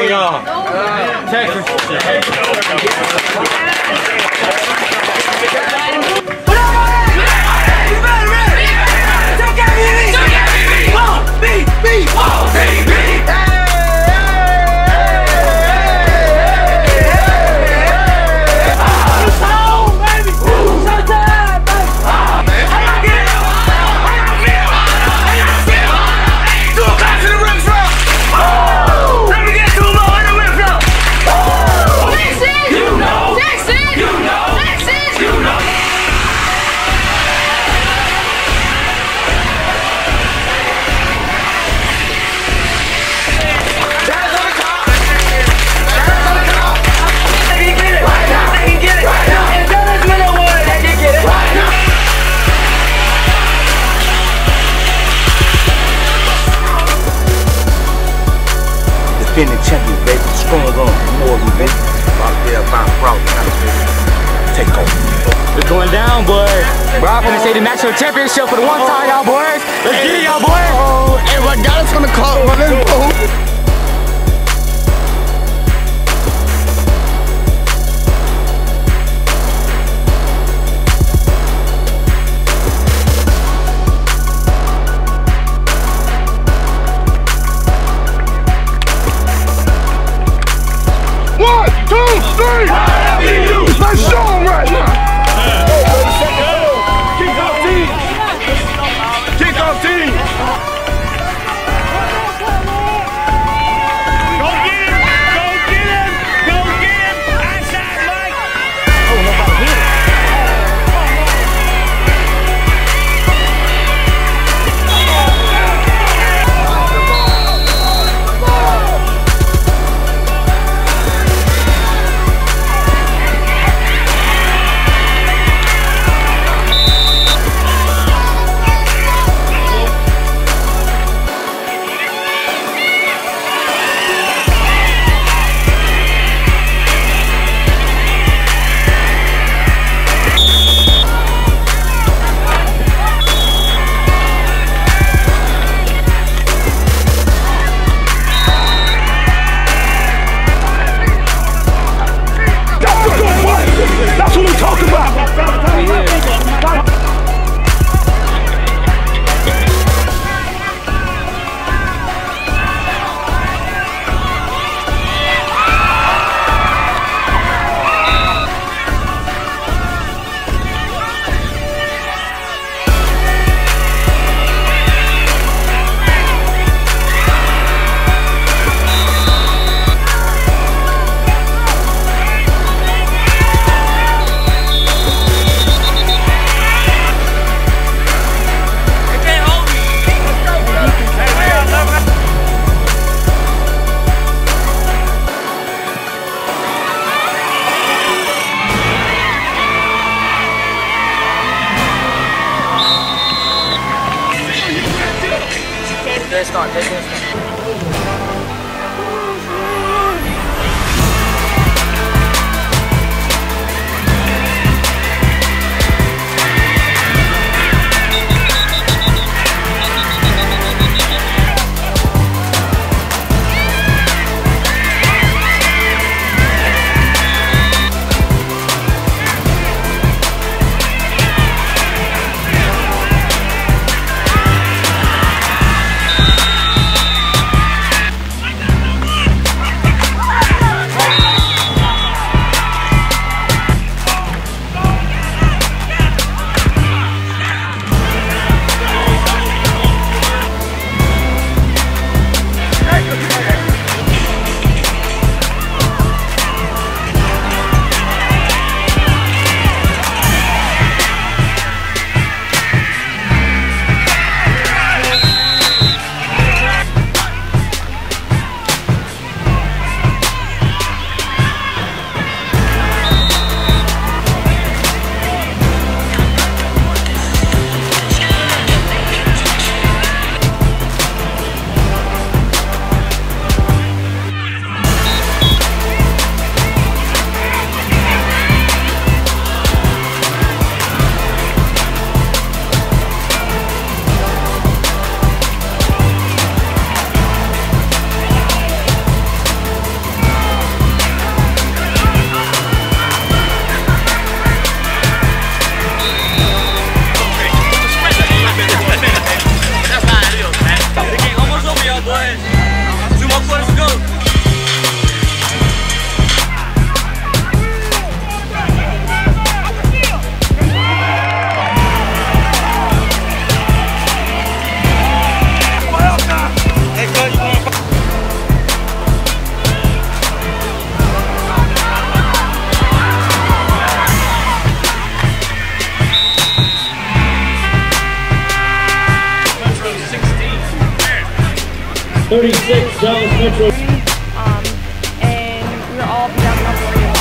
y'all. Texas. Defending champion, baby. Strong on more, baby. Out there, about proud. Take over. It's going down, boys. Bro, I'm gonna say the national championship for the one time, y'all boys. Let's get it, y'all boys. Hey, what got us on the clock? Let's go. Let's show them right now. Kick off team. Kick off team. Go get him. Go get him. Go get him. Outside, Mike. Oh, nobody hit it. That's what we talk about. Let's start. 36, Dallas Metro. And we're all down enough for you.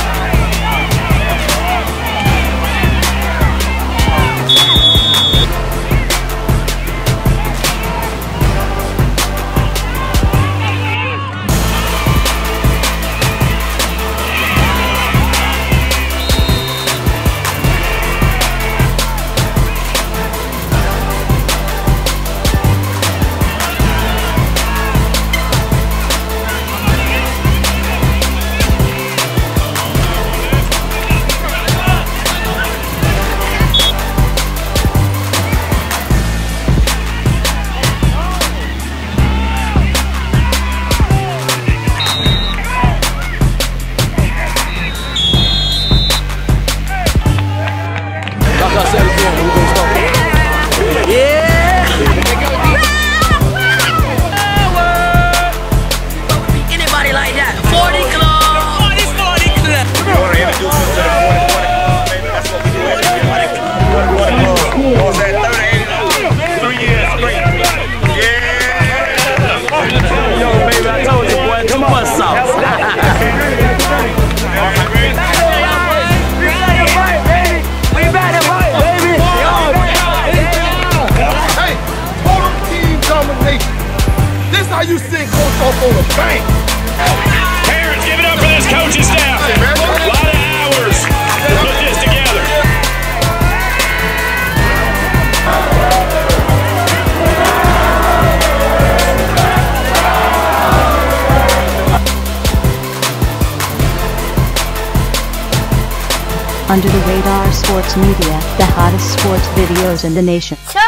Anybody like that? 40 Club! 40 Club! You want to introduce us to the 40 baby? That's what we do every year. What was that, 38? 3 years straight. Yeah! Yo, baby, I told you, boy, too much sauce. How you send coach off on a bank? Parents, give it up for this coaching staff. A lot of hours to put this together. Under the Radar Sports Media, the hottest sports videos in the nation.